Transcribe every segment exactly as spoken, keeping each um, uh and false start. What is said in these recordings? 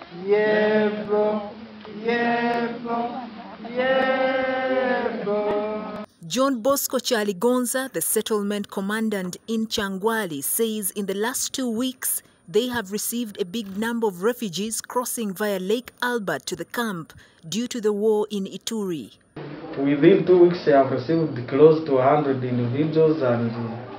Yebo, yebo, yebo. John Bosco Charlie Gonza, the settlement commandant in Changwali, says in the last two weeks they have received a big number of refugees crossing via Lake Albert to the camp due to the war in Ituri. Within two weeks, I have received close to one hundred individuals, and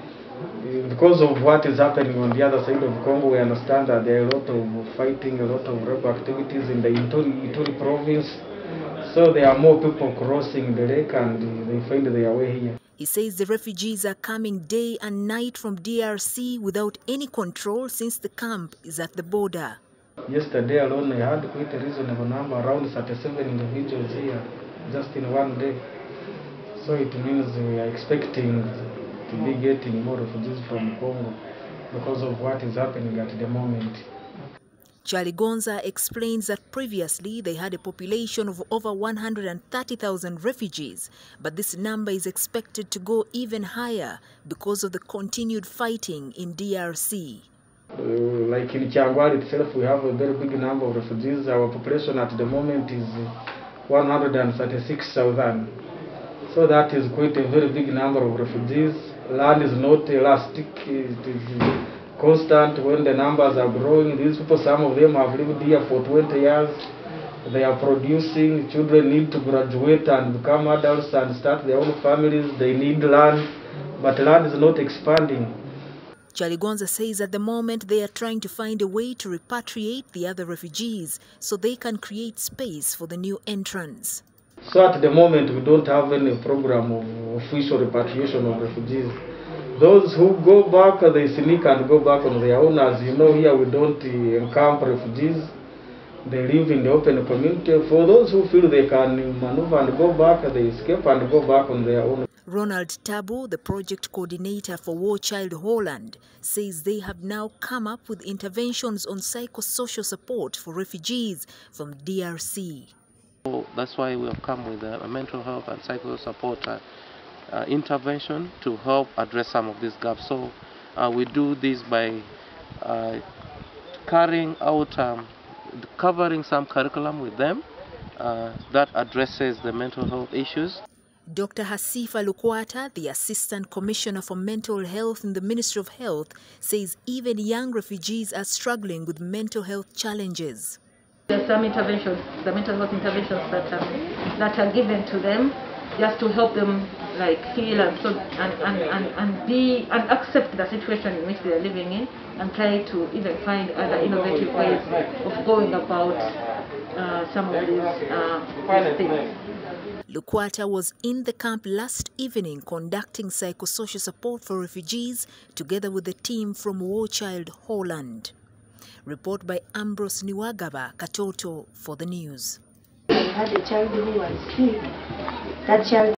because of what is happening on the other side of Congo, we understand that there are a lot of fighting, a lot of rebel activities in the Ituri, Ituri province. So there are more people crossing the lake and they find their way here. He says the refugees are coming day and night from D R C without any control since the camp is at the border. Yesterday alone, I had quite a reasonable number, around thirty-seven individuals here, just in one day. So it means we are expecting to be getting more refugees from Congo because of what is happening at the moment. Charlie Gonza explains that previously they had a population of over one hundred thirty thousand refugees, but this number is expected to go even higher because of the continued fighting in D R C. Uh, like in Changwali itself, we have a very big number of refugees. Our population at the moment is one hundred thirty-six thousand. So that is quite a very big number of refugees. Land is not elastic, it is constant. When the numbers are growing, these people, some of them have lived here for twenty years. They are producing. Children need to graduate and become adults and start their own families. They need land, but land is not expanding. Charlie Gonza says at the moment they are trying to find a way to repatriate the other refugees so they can create space for the new entrants. So at the moment we don't have any program of official repatriation of refugees. Those who go back, they sneak and go back on their own. As you know, here we don't encamp refugees. They live in the open community. For those who feel they can maneuver and go back, they escape and go back on their own. Ronald Tabu, the project coordinator for War Child Holland, says they have now come up with interventions on psychosocial support for refugees from D R C. So that's why we have come with a mental health and psychosocial support uh, uh, intervention to help address some of these gaps. So uh, we do this by uh, carrying out, um, covering some curriculum with them uh, that addresses the mental health issues. Doctor Hasifa Lukwata, the Assistant Commissioner for Mental Health in the Ministry of Health, says even young refugees are struggling with mental health challenges. There are some interventions, the mental health interventions that are, that are given to them just to help them like heal and, so, and, and, and, and be and accept the situation in which they are living in and try to even find other innovative ways of going about uh, some of these, uh, these things. Lukwata was in the camp last evening conducting psychosocial support for refugees together with the team from War Child Holland. Report by Ambrose Niwagaba, Katoto for the news. I had a child who was sick. That child